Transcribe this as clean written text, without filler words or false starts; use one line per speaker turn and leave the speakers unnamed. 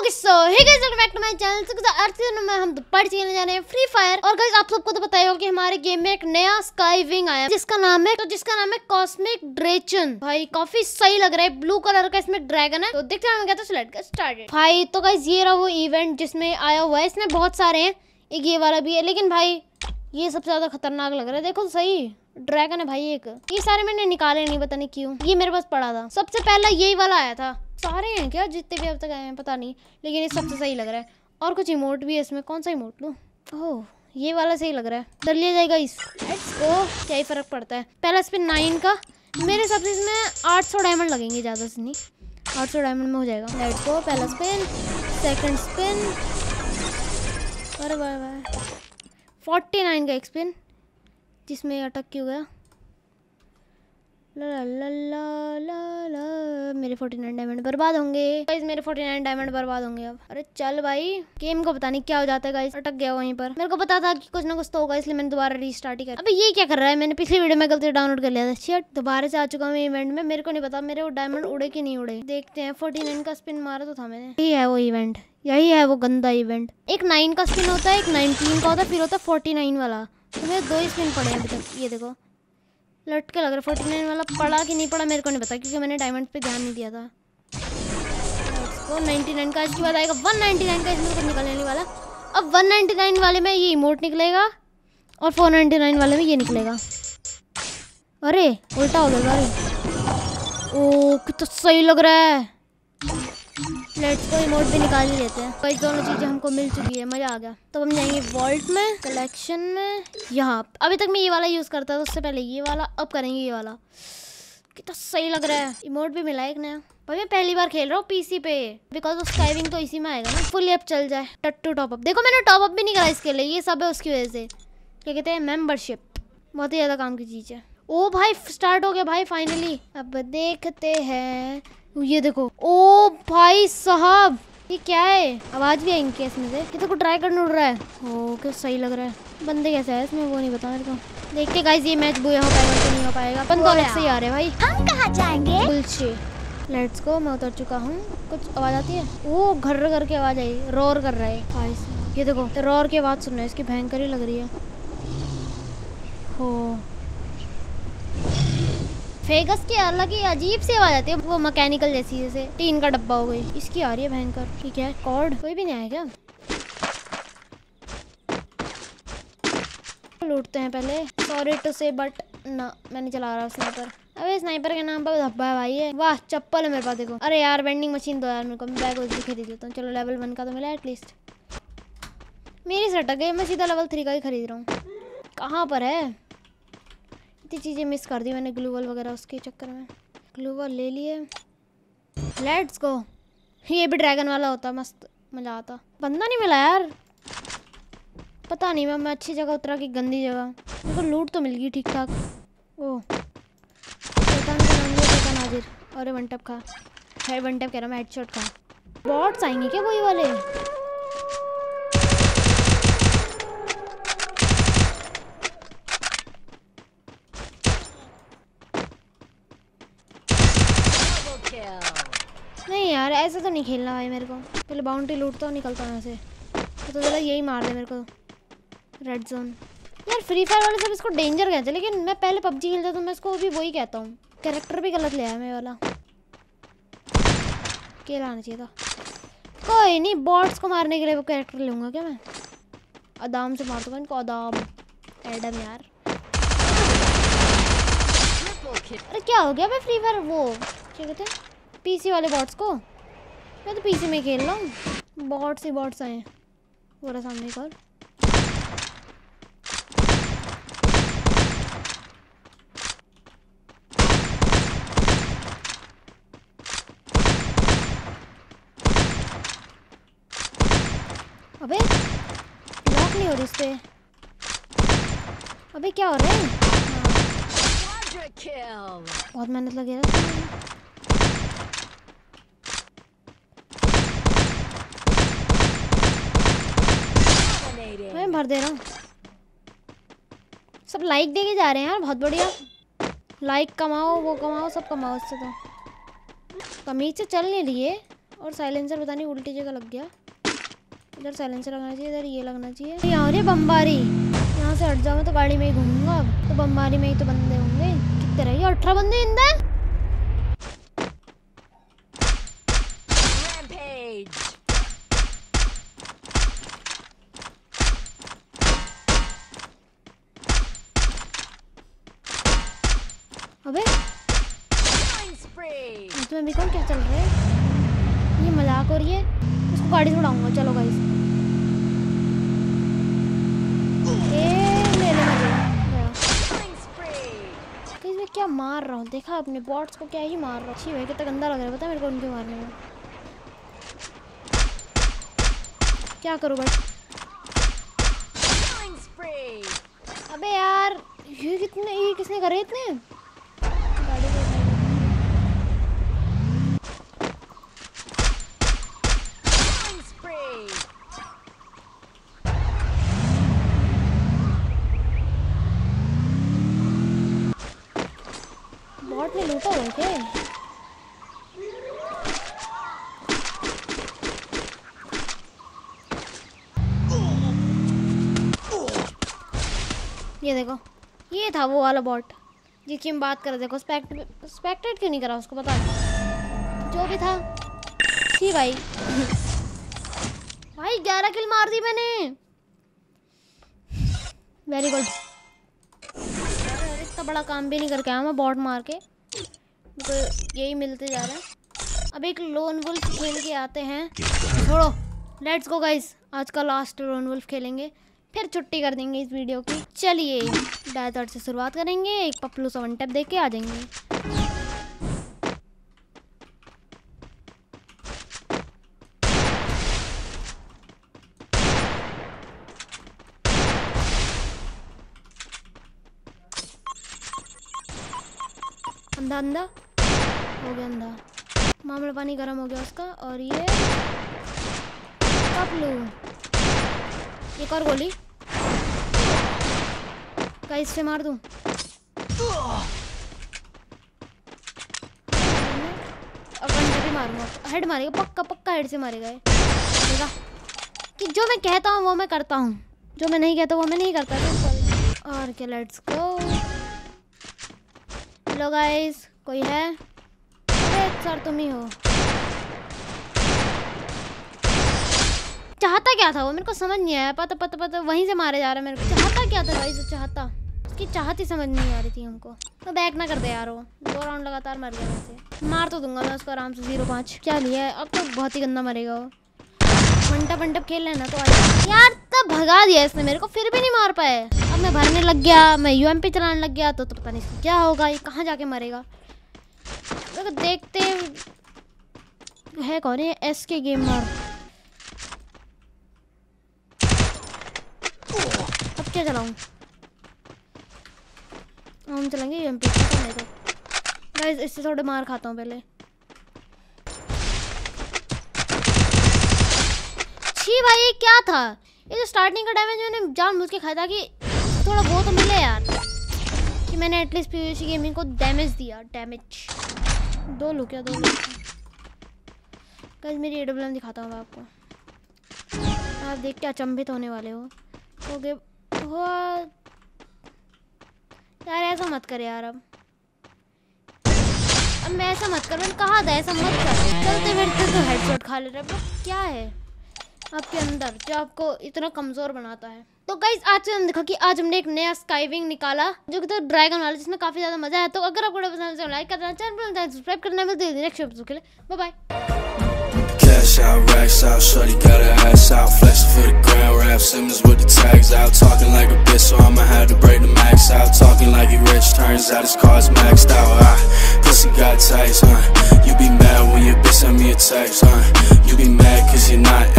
Okay so hey guys welcome back to my channel. तो आज के दिन में हम दोपहर खेलने जा रहे हैं फ्री फायर। और गाइस आप सबको तो पता ही होगा कि हमारे गेम में एक नया स्काई विंग आया है जिसका नाम है कॉस्मिक ड्रेचन। भाई काफी सही लग रहा है, ब्लू कलर का इसमें ड्रैगन है। तो देखते हैं तो लेट्स गेट स्टार्टेड। भाई तो गाइस ये रहा वो इवेंट जिसमें आया हुआ है। इसमें बहुत सारे हैं, एक ये वाला भी है, लेकिन भाई ये सबसे ज्यादा खतरनाक लग रहा है। देखो सही ड्रैगन है भाई एक। ये सारे मैंने निकाले नहीं, पता नहीं क्यों, ये मेरे पास पड़ा था। सबसे पहला यही वाला आया था। सारे हैं क्या जितने भी अब तक आए हैं पता नहीं, लेकिन ये सबसे सही लग रहा है। और कुछ इमोट भी है इसमें, कौन सा इमोट लूं? ओह ये वाला सही लग रहा है, कर लिया जाएगा इस। लेट्स गो, क्या ही फर्क पड़ता है। पहला स्पिन 9 का, मेरे हिसाब से इसमें 800 डायमंड लगेंगे, ज़्यादा से नहीं 800 डायमंड में हो जाएगा। लेट्स गो, पहला स्पिन, सेकंड स्पिन, अरे वाह वाह 49 का एक स्पिन जिसमें अटक क्यों गया। ला ला ला ला ला मेरे 49 डायमंड बर्बाद होंगे गाइस, मेरे 49 डायमंड बर्बाद होंगे अब। अरे चल भाई, गेम को पता नहीं क्या हो जाता है गाइस, अटक गया वहीं पर। मेरे को पता था कि कुछ ना कुछ तो होगा, इसलिए मैंने दोबारा रीस्टार्ट ही कर। अबे ये क्या कर रहा है? मैंने पिछली वीडियो में गलती डाउनलोड कर लिया था। शिट, दोबारा से आ चुका हूँ इवेंट में। मेरे को नहीं पता मेरे वो डायमंड उड़े कि नहीं उड़े। देखते हैं। 49 का स्पिन मारा तो था मैंने। यही है वो इवेंट, यही है वो गंदा इवेंट। एक 9 का स्पिन होता है, एक 19 का होता है, फिर होता है 49 वाला। तो मेरे 2 ही स्पिन पड़े हैं अभी तक। ये देखो लटके लग रहा है। 49 वाला पड़ा कि नहीं पड़ा मेरे को नहीं पता, क्योंकि मैंने डायमंड पे ध्यान नहीं दिया था। तो 99 का इसके बाद आएगा 199 का, इसमें कुछ निकलने नहीं वाला। अब 199 वाले में ये इमोट निकलेगा और 499 वाले में ये निकलेगा। अरे उल्टा हो गया। अरे ओ कितना सही लग रहा है। लेट्स को इमोट भी निकाल ही लेते हैं। कई दोनों चीजें हमको मिल चुकी है, मजा आ गया। तो हम जाएंगे वॉल्ट में, कलेक्शन में। यहाँ अभी तक मैं ये वाला यूज करता था, उससे पहले ये वाला, अब करेंगे ये वाला। कितना सही लग रहा है। इमोट भी मिला एक नया। भाई मैं पहली बार खेल रहा हूँ पीसी पे, बिकॉज ऑफ स्काईविंग तो इसी में आएगा ना। फुली अप चल जाए। टट्टू टॉपअप, देखो मैंने टॉपअप भी नहीं करा इसके लिए, ये सब है उसकी वजह से। क्या कहते हैं, मेंबरशिप, बहुत ही ज्यादा काम की चीज है। ओ भाई स्टार्ट हो गया भाई फाइनली। अब देखते हैं। ये देखो, ओ भाई साहब ये क्या है? आवाज भी आएंगी इसमें से? ये तो कुछ ट्राई करने उड़ रहा है। ओ क्या सही लग रहा है। बंदे कैसे है इसमें वो नहीं पता मेरे को। देखते गाइस ये मैच बुया हो पाएगा कि नहीं हो पाएगा। बंदे अलग से ही आ रहे हैं भाई। हम कहाँ जाएंगे? बुलशिट। लेट्स गो, मैं उतर चुका हूँ। कुछ आवाज आती है? ओ घर करके आवाज आई, रोर कर रहा है भाई। ये देखो रोर की आवाज सुन रहे हैं, इसकी भयंकर ही लग रही है। हो फेगस की अलग ही अजीब सी आवाज आती है, वो मैकेनिकल जैसी, जैसे टीन का डब्बा हो गई। इसकी आ रही है भयंकर। ठीक है, कॉर्ड कोई भी नहीं आया क्या? लूटते हैं पहले। सॉरी टू से बट ना, मैं नहीं चला रहा स्नाइपर। अबे स्नाइपर के नाम पर धब्बा है भाई ये। वाह चप्पल है मेरे पास, देखो। अरे यार वेंडिंग मशीन दो यार मेरे को, मैं बैग उसी खरीद लेता हूँ। चलो लेवल 1 का तो मिला एटलीस्ट। मेरी से अटक गई, मैं सीधा लेवल 3 का ही खरीद रहा हूँ। कहाँ पर है? इतनी चीज़ें मिस कर दी मैंने ग्लूवल वगैरह उसके चक्कर में। ग्लूवल ले लिए। Let's go. ये भी ड्रैगन वाला होता, मस्त मज़ा आता। बंदा नहीं मिला यार, पता नहीं। मैं अच्छी जगह उतरा कि गंदी जगह। मेरे को लूट तो मिल गई ठीक ठाक। ओह पता नाजिर। अरे वन टैप खा है, वन टैप कह रहा मैं, हेडशॉट खा। बॉट्स आएंगे क्या वही वाले? नहीं यार ऐसे तो नहीं खेलना भाई मेरे को। पहले बाउंड्री लूटता हूँ, निकलता हूँ ऐसे। तो ज़रा यही मार दे मेरे को, रेड जोन। यार फ्री फायर वाले सब इसको डेंजर कहते हैं, लेकिन मैं पहले पबजी खेलता तो मैं इसको भी वही कहता हूँ। कैरेक्टर भी गलत ले आया मैं वाला, क्या लाना चाहिए था। कोई नहीं, बॉट्स को मारने के लिए वो कैरेक्टर लूँगा क्या मैं? आदाम से मार दूँगा इनको, आदाम एडम यार। अरे क्या हो गया? मैं फ्री फायर वो क्या कहते हैं पीसी वाले बॉट्स को, मैं तो पीसी में खेल रहा हूँ। बॉट्स ही बॉट्स आए पूरा सामने एक और। अबे लॉक नहीं हो रही इस पे। अबे क्या हो रहा है? बहुत मेहनत लगी है। मैं भर दे रहा हूँ। सब लाइक देके जा रहे हैं यार, बहुत बढ़िया। लाइक कमाओ, वो कमाओ, सब कमाओ। इससे तो तमीज से चल नहीं लिए। और साइलेंसर पता नहीं उल्टी जगह लग गया। इधर साइलेंसर लगना चाहिए, इधर ये लगना चाहिए। यहाँ रही बमबारी, यहाँ से हट जाओ, मैं तो गाड़ी में ही घूमूंगा अब। तो बमबारी में ही तो बंदे होंगे। कितने रही 18 बंदे इंदर। अबे इसमें भी कौन क्या चल रहा है? ये मजाक हो रही है। उसको गाड़ी से उड़ाऊंगा। चलो गाइस, ले लेना चाहिए। मैं क्या मार रहा हूँ देखा अपने बॉट्स को, क्या ही मार रहा हूँ। अच्छी भाई कितना गंदा लग रहा है पता है मेरे को उनके मारने में। क्या करूँ भाई? अबे यार ये किसने करे इतने? बॉट ने लूटा है क्या? ये देखो, ये था वो वाला बॉट जिसकी हम बात कर रहे थे। देखो स्पेक्टेट क्यों नहीं करा उसको, पता नहीं। जो भी था सी भाई। भाई 11 किल मार दी मैंने। Very good. इतना बड़ा काम भी नहीं करके आया मैं बॉट मार के, तो यही मिलते जा रहे हैं। अब एक लोन वुल्फ खेल के आते हैं। छोड़ो, लेट्स गो गाइस। आज का लास्ट लोन वुल्फ खेलेंगे, फिर छुट्टी कर देंगे इस वीडियो की। चलिए डायथर्ड से शुरुआत करेंगे। एक पपलू सा वन टैप देख के आ जाएंगे। अंधा अंधा हो गया, अंधा। मामला पानी गर्म हो गया उसका। और ये पपलू, एक और गोली गाइस से मार दूं। भी मारूंगा, हेड मारेगा पक्का पक्का, हेड से मारेगा। देखा कि जो मैं कहता हूँ वो मैं करता हूँ, जो मैं नहीं कहता वो मैं नहीं करता। और क्या, लेट्स गो। हेलो गाइस, कोई है? अरे सर तुम ही हो। चाहता क्या था वो, मेरे को समझ नहीं आया। पता वहीं से मारे जा रहा है मेरे को। चाहता क्या था भाई? जो चाहता, उसकी चाहत ही समझ नहीं आ रही थी हमको। तो बैक ना करते यार, वो 2 राउंड लगातार मर गया वैसे। मार तो दूंगा मैं उसको आराम से। 0-5 क्या लिया है अब तो, बहुत ही गंदा मरेगा वो। मंटप खेल लेना तो यार, तब भगा दिया इसने मेरे को, फिर भी नहीं मार पाए। अब मैं भरने लग गया, मैं यूएमपी चलाने लग गया, तो पता नहीं क्या होगा, ये कहाँ जाके मरेगा। तो देखते है कौन है, SK गेमर। अब क्या चलाऊं? हम चलेंगे यूएमपी। तो गाइस इससे थोड़े मार खाता हूँ पहले। छी भाई ये क्या था? ये जो स्टार्टिंग का डैमेज मैंने जानबूझ के खाया था कि थोड़ा वो तो मिले यार, कि मैंने एटलीस्ट PvC गेमिंग को डैमेज दिया। डैमेज 2 लूँ क्या? 2 लूँ गाइस। मेरी AWM दिखाता हूँ आपको, आप देख के अचंभित होने वाले हो। ओके यार ऐसा मत कर यार। अब मैं ऐसा मत कर, मैंने कहा था ऐसा मत कर। चलते फिरते तो हेडशॉट खा ले रहे। क्या है आपके अंदर जो आपको इतना कमजोर बनाता है? तो गाइस आज हम देखा कि आज हमने एक नया स्काईविंग निकाला जो कि तो ड्रैगन वाला, जिसमें काफी ज्यादा मजा है। तो अगर आपको वीडियो पसंद है तो लाइक करना, चैनल पर सब्सक्राइब करना। मिलते हैं नेक्स्ट एपिसोड के लिए। Bye bye.
Cash out, racks out, shorty got her ass out, flexing for the ground, rap Simmons with the tags out, talking like a bitch, so I'ma have to break the max out, talking like he rich, turns out his car's maxed out, pussy got taste, you be mad when your bitch send me a text, you be mad cause you're not